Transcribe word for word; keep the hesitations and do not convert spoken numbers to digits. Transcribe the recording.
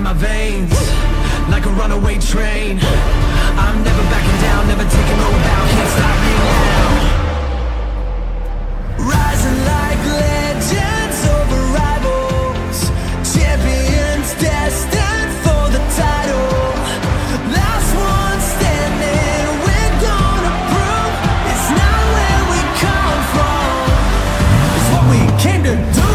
my veins, like a runaway train. I'm never backing down, never taking no bow. Can't stop me now. Rising like legends over rivals, champions destined for the title. Last one standing, we're gonna prove it's not where we come from, it's what we came to do.